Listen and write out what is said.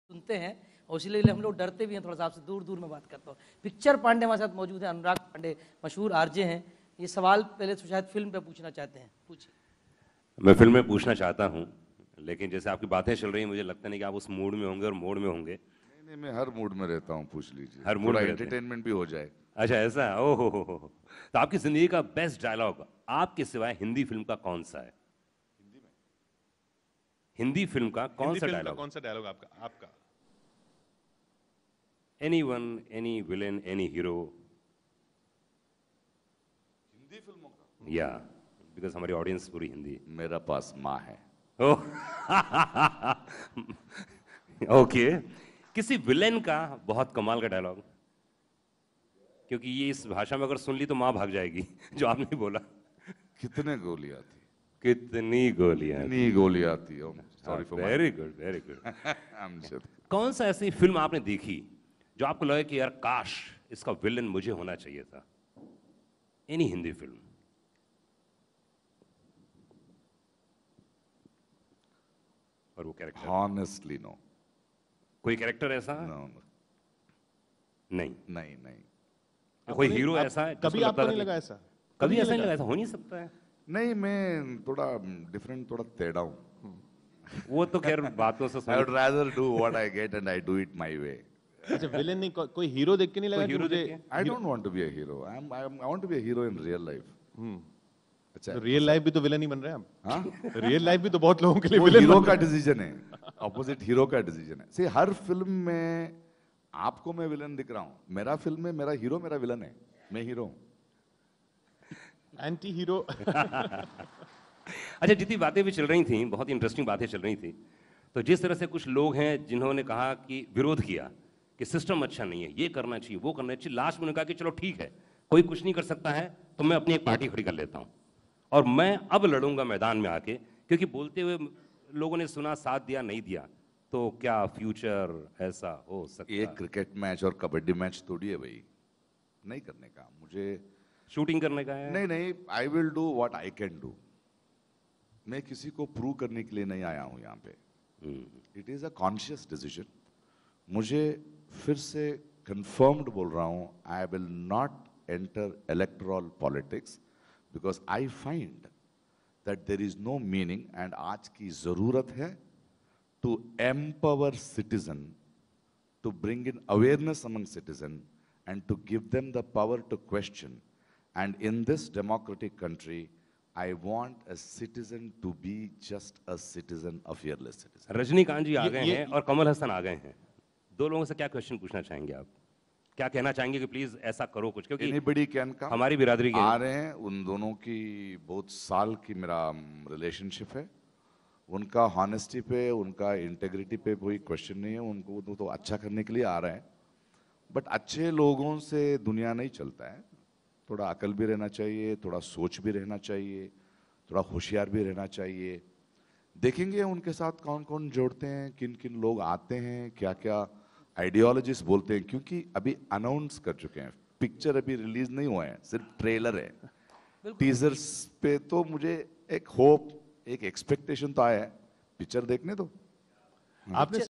सुनते हैं और इसीलिए हम लोग डरते भी हैं थोड़ा सा, आपसे दूर दूर में बात करता हूँ। पिक्चर पांडे हमारे साथ मौजूद है, अनुराग पांडे मशहूर आरजे हैं। ये सवाल पहले तो शायद फिल्म पे पूछना चाहते हैं, पूछिए। मैं फिल्म में पूछना चाहता हूँ, लेकिन जैसे आपकी बातें चल रही हैं मुझे लगता नहीं कि आप उस मूड में होंगे और मोड में होंगे। नहीं नहीं, मैं हर मूड में रहता हूँ, पूछ लीजिए। हर मूड थोड़ा में रहते हैं। एंटरटेनमेंट भी हो जाए। अच्छा ऐसा, ओहो हो। तो आपकी जिंदगी का बेस्ट डायलॉग आपके सिवाय हिंदी फिल्म का कौन सा है? हिंदी फिल्म का कौन सा डायलॉग? कौन सा डायलॉग आपका? Anyone, any villain, any hero. Hindi फिल्मों का? या बिकॉज हमारी ऑडियंस पूरी हिंदी है। मेरा पास माँ है। ओके, किसी विलेन का बहुत कमाल का डायलॉग, क्योंकि ये इस भाषा में अगर सुन ली तो माँ भाग जाएगी जो आपने बोला। कितने गोलियां थी? कितनी गोलियां? कितनी गोलियां थी? Sorry for very good, very good. My. कौन सा ऐसी फिल्म आपने देखी जो आपको लगे कि यार काश इसका विलन मुझे होना चाहिए था? Any Hindi film. और वो कैरेक्टर? Honestly no. कोई कैरेक्टर ऐसा? No, no. नहीं। नहीं नहीं। कोई हीरो ऐसा है कभी आपको नहीं लगा ऐसा? कभी ऐसा नहीं लगा? ऐसा हो नहीं सकता है। नहीं, मैं थोड़ा डिफरेंट, थोड़ा टेढ़ा हूँ। वो तो खैर बातों से I would rather do what I get and I do it my way. अच्छा, विलेन नहीं, कोई हीरो देख के नहीं लगा कि हीरो मुझे? I don't want to be a hero. I want to be a hero in real life. अच्छा, तो रियल लाइफ भी तो विलेन ही बन रहे हैं हम। हाँ? रियल लाइफ भी तो बहुत लोगों के लिए वो विलेन हीरो बन का रहा है। डिसीजन है, ऑपोजिट हीरो का डिसीजन है। See, हर फिल्म में आपको मैं विलन दिख रहा हूँ, मेरा फिल्म में मेरा हीरो मेरा विलन है, मैं हीरो हूँ। Anti hero. अच्छा, जितनी बातें भी चल रही थी, बहुत इंटरेस्टिंग बातें चल रही थी, तो जिस तरह से कुछ लोग हैं जिन्होंने कहा कि विरोध किया कि सिस्टम अच्छा नहीं है, ये करना चाहिए, वो करना चाहिए, लास्ट में उन्होंने कहा कि चलो ठीक है, कोई कुछ नहीं कर सकता है तो मैं अपनी एक पार्टी खड़ी कर लेता हूँ और मैं अब लड़ूंगा मैदान में आके, क्योंकि बोलते हुए लोगों ने सुना, साथ दिया, नहीं दिया, तो क्या फ्यूचर ऐसा हो सकता है? एक क्रिकेट मैच और कबड्डी मैच थोड़ी है भाई, नहीं करने का। मुझे शूटिंग करने का है? नहीं नहीं, I will do what I can do. मैं किसी को प्रूव करने के लिए नहीं आया हूं यहाँ पे। It is a conscious decision. मुझे फिर से कंफर्म्ड बोल रहा हूं, I will not enter electoral politics because I find that there is no meaning, and आज की जरूरत है to empower citizen, to bring in awareness among citizen and to give them the power to question. And in this democratic country, I want a citizen to be just a citizen, a fearless citizen. Rajinikanth ji आ गए हैं और कमल हसन आ गए हैं। दो लोगों से क्या क्वेश्चन पूछना चाहेंगे आप? क्या कहना चाहेंगे कि प्लीज ऐसा करो कुछ, क्योंकि Anybody can come. हमारी बिरादरी के आ रहे हैं, उन दोनों की बहुत साल की मेरा रिलेशनशिप है। उनका हॉनेस्टी पे, उनका इंटेग्रिटी पे कोई क्वेश्चन नहीं है। उनको तो अच्छा करने के लिए आ रहे हैं, बट अच्छे लोगों से दुनिया नहीं चलता है। थोड़ा अकल भी रहना चाहिए, थोड़ा सोच भी रहना चाहिए, थोड़ा होशियार भी रहना चाहिए। देखेंगे उनके साथ कौन कौन जोड़ते हैं, किन किन लोग आते हैं, क्या क्या आइडियोलॉजीज बोलते हैं, क्योंकि अभी अनाउंस कर चुके हैं। पिक्चर अभी रिलीज नहीं हुआ है, सिर्फ ट्रेलर है। टीजर्स पे तो मुझे एक होप, एक एक्सपेक्टेशन तो आया है, पिक्चर देखने दो। आपने